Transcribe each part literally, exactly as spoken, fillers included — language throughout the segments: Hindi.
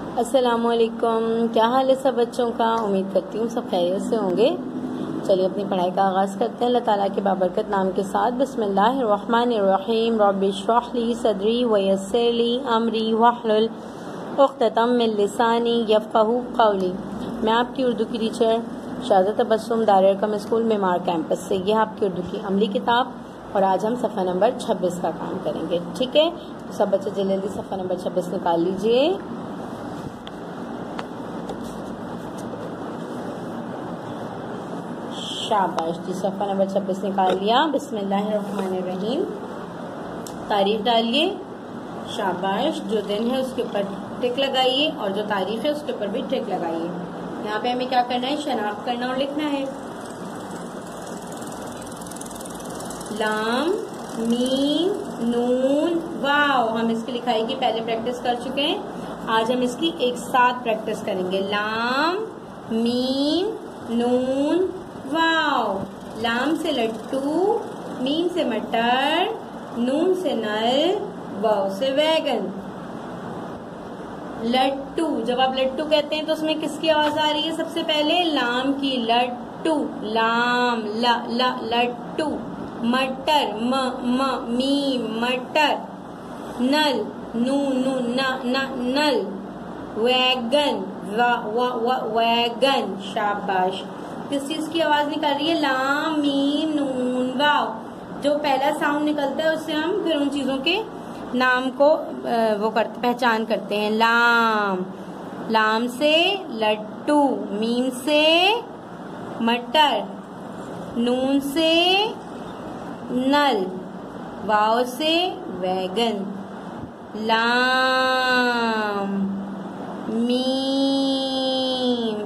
अस्सलामुअलैकुम, क्या हाल है सब बच्चों का। उम्मीद करती हूँ सब खैरियत से होंगे। चलिए अपनी पढ़ाई का आगाज़ करते हैं अल्लाह ताला के बाबरकत नाम के साथ। बिस्मिल्लाहिर्रहमानिर्रहीम। रब्बि इश्रह ली सदरी वयस्सिर ली अमरी वहलुल उक़्दतम मिन लिसानी यफ़क़हू क़ौली। मैं आपकी उर्दू की teacher Shaza Tabassum Darul school Memar campus से। यह आपकी उर्दू की अमली किताब और आज हम सफ़ा नंबर छब्बीस का काम करेंगे। ठीक है, तो सब बच्चे जल्दी जल्दी सफ़ा नंबर छब्बीस निकाल लीजिए। शाबाश जी, सफ़ा नंबर छब्बीस निकाल लिया। बिस्मिल्लाहिर्रहमानिर्रहीम। तारीफ डालिए। शाबाश। जो दिन है उसके ऊपर टिक लगाइए और जो तारीफ है उसके ऊपर भी टिक लगाइए। यहाँ पे हमें क्या करना है, शनाख्त करना और लिखना है। लाम मीम नून वाव। हम इसकी लिखाई की पहले प्रैक्टिस कर चुके हैं, आज हम इसकी एक साथ प्रैक्टिस करेंगे। लाम मीम नून वाव। लाम से लट्टू, मीम से मटर, नून से नल, वाव से वैगन। लट्टू, जब आप लट्टू कहते हैं तो उसमें किसकी आवाज आ रही है सबसे पहले, लाम की। लट्टू लाम ला ला लट्टू। मटर म म मीम मटर। नल नू नू न न नल। वैगन व व व वैगन। शाबाश। किस चीज की आवाज निकल रही है, लाम मीम नून वाव। जो पहला साउंड निकलता है उससे हम फिर उन चीजों के नाम को वो करते पहचान करते हैं। लाम, लाम से लट्टू, मीम से मटर, नून से नल, वाव से वैगन। लाम मीम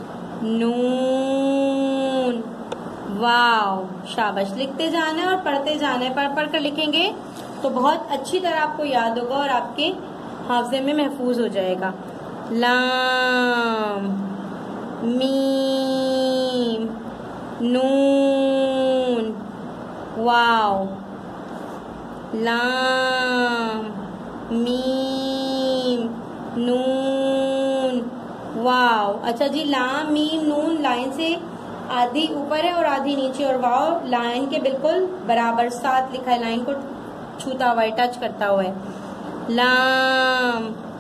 नून वाव। शाबाश। लिखते जाना है और पढ़ते जाना है। पढ़ पढ़ कर लिखेंगे तो बहुत अच्छी तरह आपको याद होगा और आपके हाफजे में महफूज हो जाएगा। लाम मीम नून वाव। लाम मीम नून वाव। अच्छा जी, लाम मीम नून लाइन से आधी ऊपर है और आधी नीचे, और वाव लाइन के बिल्कुल बराबर साथ लिखा है, लाइन को छूता हुआ है, टच करता हुआ है। लाम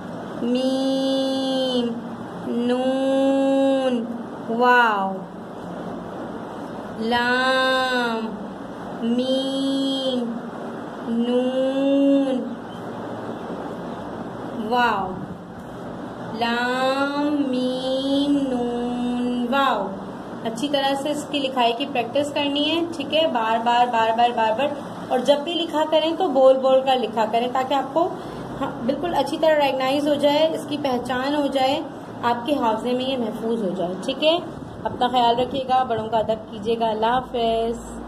मीम नून वाव। लाम मीम नून वाव। लाम मीम नून वाव। अच्छी तरह से इसकी लिखाई की प्रैक्टिस करनी है। ठीक है, बार बार बार बार बार बार और जब भी लिखा करें तो बोल बोल कर लिखा करें, ताकि आपको हाँ, बिल्कुल अच्छी तरह रिकॉग्नाइज हो जाए, इसकी पहचान हो जाए, आपके हाफजे में ये महफूज हो जाए। ठीक है, अपना ख्याल रखिएगा, बड़ों का अदब कीजिएगा। अल्लाह हाफ़िज़।